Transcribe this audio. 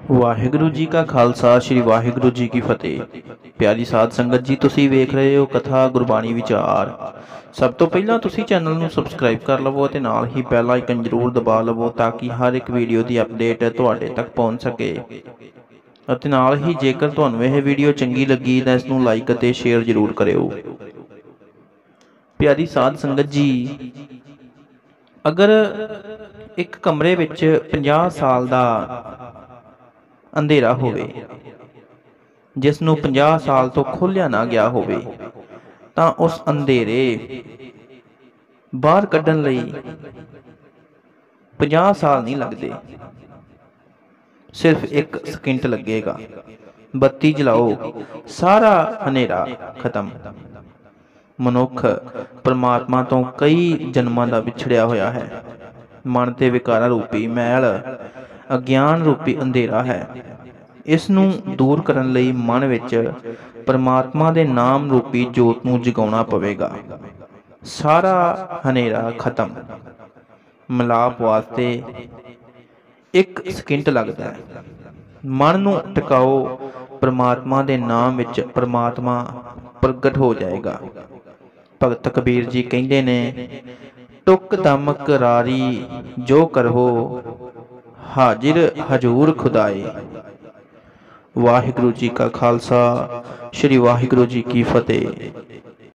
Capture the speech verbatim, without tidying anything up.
वाहिगुरु जी का खालसा श्री वाहिगुरु जी की फतेह। प्यारी साध संगत जी, तुसीं वेख रहे हो कथा गुरबाणी विचार। सब तो पहला तुसीं चैनल नूं सबसक्राइब कर लवो ते नाल ही बैल आइकन जरूर दबा लवो ताकि हर एक वीडियो की अपडेट तुहाडे तक पहुंच सके। ਅਤੇ ਨਾਲ ही जेकर ਤੁਹਾਨੂੰ ਇਹ ਵੀਡੀਓ ਚੰਗੀ ਲੱਗੀ ਤਾਂ ਇਸ ਨੂੰ ਲਾਈਕ ਅਤੇ ਸ਼ੇਅਰ ਜ਼ਰੂਰ ਕਰਿਓ। प्यारी साध संगत जी, अगर एक कमरे विच पचास साल का अंधेरा होवे जिसनों पचास साल तो खोलिया ना गया होवे तां उस अंधेरे बाहर कड्ढण लई पचास साल नहीं लगते, सिर्फ एक सकिंट लगेगा। बत्ती जलाओ, सारा हनेरा खत्म। मनुख परमात्मा तो कई जन्मां दा विछड़िया होया है। मन ते विकारा रूपी मैल अज्ञान रूपी अंधेरा है। इस नूं दूर करन लई मन विच परमात्मा दे नाम रूपी जोत नूं जगाउणा पवेगा। सारा हनेरा खत्म। मिलाप वास्ते एक सकिंट लगदा है। मन नूं टिकाओ, परमात्मा दे नाम विच परमात्मा प्रगट हो जाएगा। भगत कबीर जी कहते ने, टुक दम करारी जो करहो हाजिर हजूर खुदाए। वाहिगुरु जी का खालसा श्री वाहिगुरु जी की फतेह।